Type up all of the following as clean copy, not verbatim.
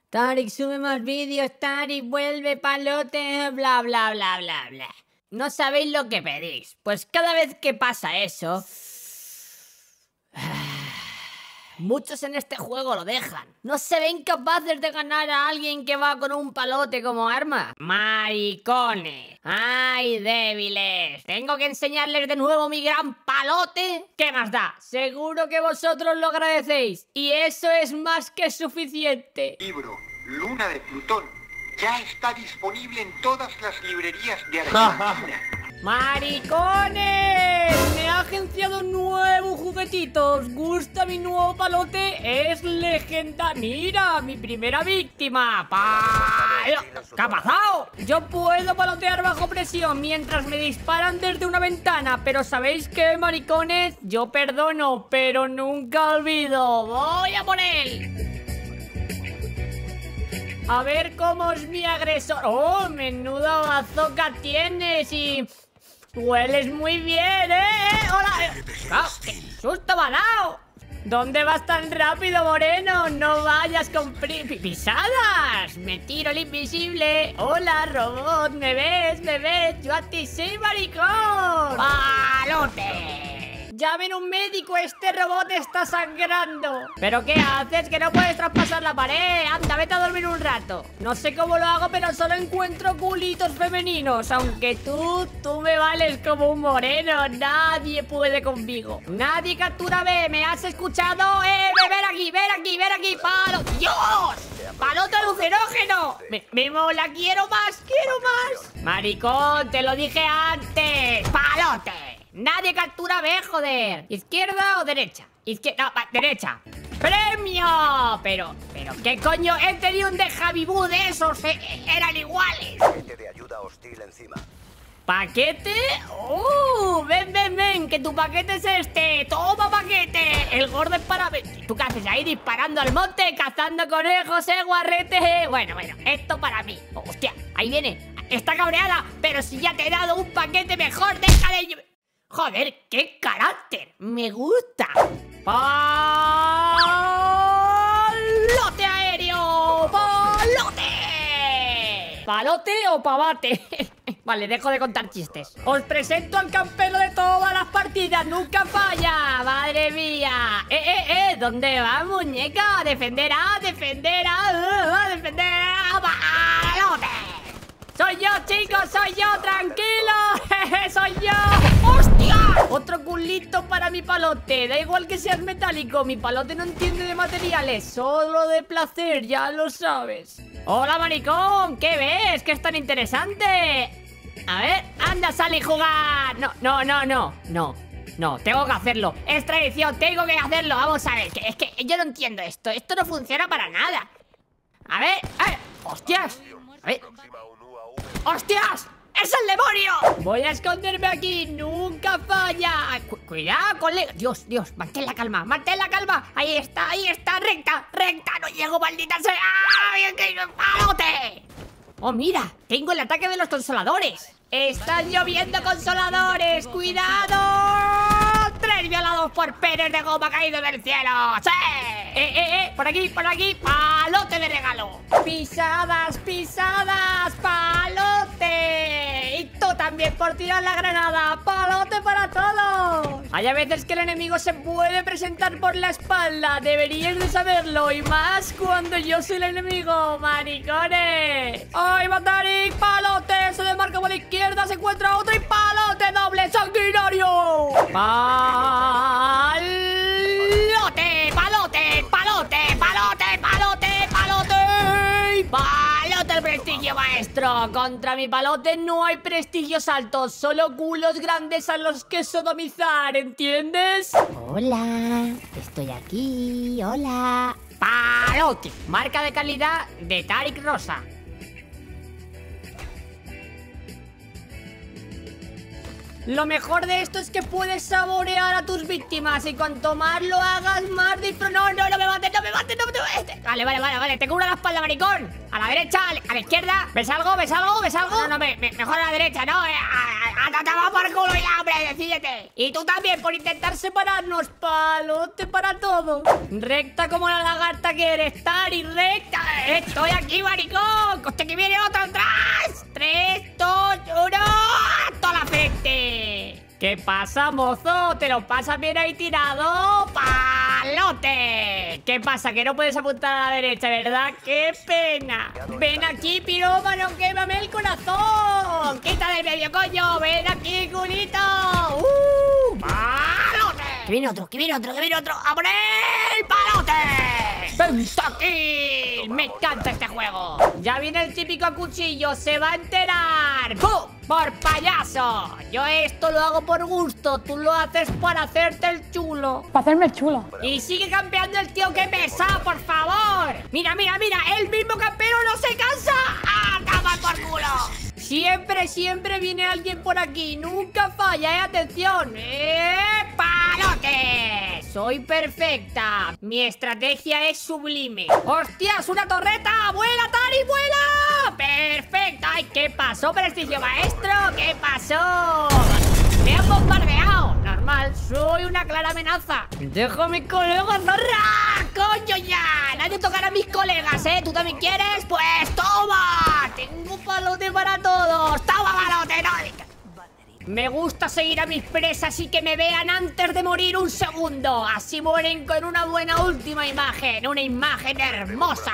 Tarik, sube más vídeos, Tarik, vuelve, palote, bla, bla, bla, bla, bla. No sabéis lo que pedís. Pues cada vez que pasa eso... muchos en este juego lo dejan. No se ven capaces de ganar a alguien que va con un palote como arma. ¡Maricones! ¡Ay, débiles! ¿Tengo que enseñarles de nuevo mi gran palote? ¿Qué más da? Seguro que vosotros lo agradecéis. Y eso es más que suficiente. Libro Luna de Plutón ya está disponible en todas las librerías de Argentina. ¡Maricones! Me ha agenciado un nuevo juguetito. ¿Os gusta mi nuevo palote? Es legendario. ¡Mira! ¡Mi primera víctima! ¿Qué ha pasado? Yo puedo palotear bajo presión mientras me disparan desde una ventana. Pero ¿sabéis qué, maricones? Yo perdono, pero nunca olvido. ¡Voy a por él! A ver cómo es mi agresor. ¡Oh, menuda bazooka tienes! Y... hueles muy bien, ¡Hola! ¡Oh, qué susto me ha dado! ¿Dónde vas tan rápido, moreno? No vayas con pisadas. Me tiro el invisible. Hola, robot. ¿Me ves? ¿Me ves? Yo a ti sí, maricón. ¡Palote! Llamen un médico, este robot está sangrando. ¿Pero qué haces? Que no puedes traspasar la pared. Anda, vete a dormir un rato. No sé cómo lo hago, pero solo encuentro culitos femeninos. Aunque tú me vales como un moreno. Nadie puede conmigo. Nadie captura B. ¿Me has escuchado? Ven aquí, palo. ¡Dios! ¡Palote alucinógeno! Me mola, quiero más. Maricón, te lo dije antes. ¡Palote! Nadie captura B, joder. ¿Izquierda o derecha? Izquierda, no, derecha. ¡Premio! Pero, ¿qué coño? He tenido un déjà vu de esos, eran iguales. Paquete de ayuda hostil encima. ¿Paquete? Ven, que tu paquete es este. ¡Toma, paquete! El gordo es para... ¿Tú qué haces ahí disparando al monte? Cazando conejos, guarrete. Bueno, esto para mí. Hostia, ahí viene. Está cabreada, pero si ya te he dado un paquete mejor, deja de... Joder, qué carácter. Me gusta. ¡Palote aéreo! ¡Palote! ¿Palote o pavate? Vale, dejo de contar chistes. Os presento al campeón de todas las partidas. ¡Nunca falla! ¡Madre mía! ¿Dónde va, muñeca? ¡Defender! ¡Palote! ¡Soy yo, chicos! ¡Soy yo! ¡Tranquilo! ¡Soy yo! ¡Hostia! Otro culito para mi palote. Da igual que seas metálico. Mi palote no entiende de materiales, solo de placer, ya lo sabes. ¡Hola, maricón! ¿Qué ves? ¿Qué es tan interesante? A ver, anda, sale y jugar. No, tengo que hacerlo. Es tradición, tengo que hacerlo. Vamos a ver, es que yo no entiendo esto. Esto no funciona para nada. A ver, ¡hostias! A ver. ¡Hostias! ¡Es el demonio! Voy a esconderme aquí, nunca falla. Cuidado, colega. Dios, mantén la calma. Ahí está, recta. No llego, maldita sea. ¡Ay, qué palote! Oh, mira, tengo el ataque de los consoladores. Están lloviendo consoladores. ¡Cuidado! 3 violados por penes de goma caídos del cielo. ¡Sí! Por aquí. Palote de regalo. Pisadas, palote. Y tú también por tirar la granada. Palote para todos. Hay a veces que el enemigo se puede presentar por la espalda. Deberíais de saberlo. Y más cuando yo soy el enemigo, maricones. ¡Ay, Tarik! ¡Palote! Se desmarca por la izquierda. Se encuentra otro y palote doble sanguinario. ¡Palote el prestigio maestro! Contra mi palote no hay prestigios altos, solo culos grandes a los que sodomizar, ¿entiendes? Hola, estoy aquí, hola. ¡Palote! Marca de calidad de Tarik Rosa. Lo mejor de esto es que puedes saborear a tus víctimas y cuanto más lo hagas, más disfrutas. No me mates. Vale. Te cubro la espalda, maricón. A la derecha, a la izquierda. ¿Ves algo? No, mejor a la derecha, ¿no? Te va por culo ya, hombre, decídete. Y tú también, por intentar separarnos. Palote para todo. Recta como la lagarta que eres, Tarik, recta. Estoy aquí, maricón. ¡Hostia, que viene otro atrás! 3, 2, 1... ¡Toda la frente! ¿Qué pasa, mozo? ¿Te lo pasas bien ahí tirado? ¡Palote! ¿Qué pasa? Que no puedes apuntar a la derecha, ¿verdad? ¡Qué pena! Ven aquí, pirómano, quémame el corazón. Quita del medio, coño. Ven aquí, culito. ¡Palote! Que viene otro, que viene otro, que viene otro. ¡A por el palote! ¡Pentakill! Me encanta este juego. Ya viene el típico cuchillo, se va a enterar. ¡Pum! ¡Por payaso! Yo esto lo hago por gusto. Tú lo haces para hacerte el chulo. Para hacerme el chulo. Y sigue campeando el tío que pesa, por favor. Mira, mira, mira. El mismo campero no se cansa. ¡Ah, tomar por culo! Siempre viene alguien por aquí. Nunca falla, atención. ¡Palote! Soy perfecta. Mi estrategia es sublime. ¡Hostias, una torreta! ¡Vuela, Tari, vuela! ¡Perfecto! ¡Ay, qué pasó, prestigio maestro! ¿Qué pasó? ¡Me han bombardeado! Normal, soy una clara amenaza. ¡Dejo a mis colegas, zorra! ¡Coño ya! Nadie tocará a mis colegas, ¿eh? ¿Tú también quieres? ¡Pues toma! Tengo palote para todos. ¡Toma palote! ¡No! Me gusta seguir a mis presas y que me vean antes de morir un segundo. Así mueren con una buena última imagen. Una imagen hermosa.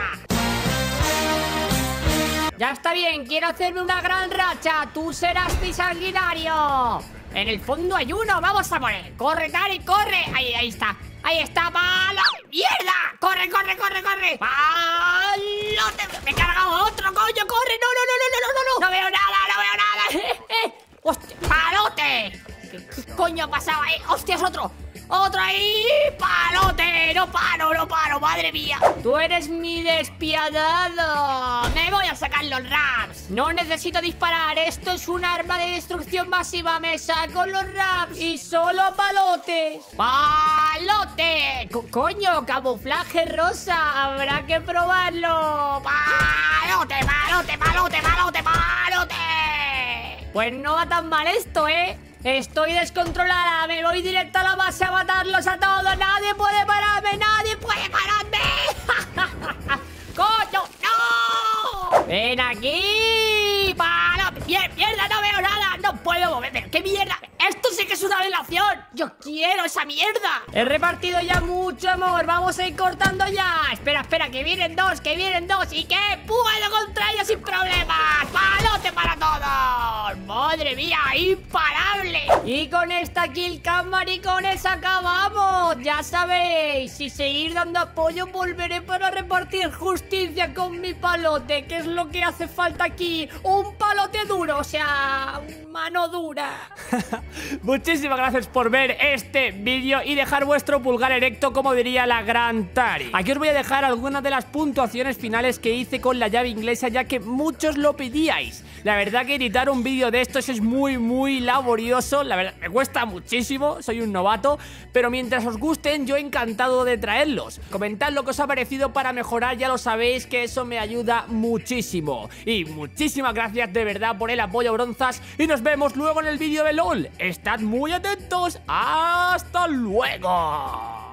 Ya está bien, quiero hacerme una gran racha. Tú serás mi sanguinario. En el fondo hay uno, vamos a por él. Corre, Tari, corre. Ahí está. Ahí está, palo. ¡Mierda! ¡Corre, corre, corre, corre! ¡Palote! ¡Me he cargado otro, coño! ¡Corre! ¡No, no, no, no, no, no! ¡No veo nada, no veo nada! ¡Hostia! ¡Palote! ¿Qué coño ha pasado ahí? ¡Hostia, es otro! ¡Otro ahí! ¡Palote! ¡No paro, no paro! ¡Madre mía! ¡Tú eres mi despiadado! ¡Me voy a sacar los raps! ¡No necesito disparar! ¡Esto es un arma de destrucción masiva! ¡Me saco los raps! ¡Y solo palotes! ¡Palote! ¡Coño! ¡Camuflaje rosa! ¡Habrá que probarlo! ¡Palote, palote, palote, palote, palote! Pues no va tan mal esto, ¿eh? Estoy descontrolada, me voy directo a la base a matarlos a todos. Nadie puede pararme, nadie puede pararme. ¡Coño, no! ¡Ven aquí! ¡Para! ¡Mierda, no veo nada! ¡No puedo moverme! ¡Qué mierda! ¡Esto sí que es una violación! ¡Yo quiero esa mierda! He repartido ya mucho amor. Vamos a ir cortando ya. Espera, espera, que vienen dos, que vienen dos. Y que puedo contra ellos sin problemas. ¡Palote para todos! ¡Madre mía! ¡Imparable! Y con esta kill cam, maricones, acabamos. Ya sabéis, si seguir dando apoyo, volveré para repartir justicia con mi palote. ¿Qué es lo que hace falta aquí? Un palote duro, o sea, mano dura. Muchísimas gracias por ver este vídeo y dejar vuestro pulgar erecto, como diría la gran Tari. Aquí os voy a dejar algunas de las puntuaciones finales que hice con la llave inglesa, ya que muchos lo pedíais. La verdad que editar un vídeo de estos es muy laborioso. La verdad, me cuesta muchísimo, soy un novato, pero mientras os gusten, yo encantado de traerlos. Comentad lo que os ha parecido para mejorar, ya lo sabéis que eso me ayuda muchísimo. Y muchísimas gracias de verdad por el apoyo, bronzas, y nos vemos luego en el vídeo de LOL. Estad muy atentos. ¡Hasta luego!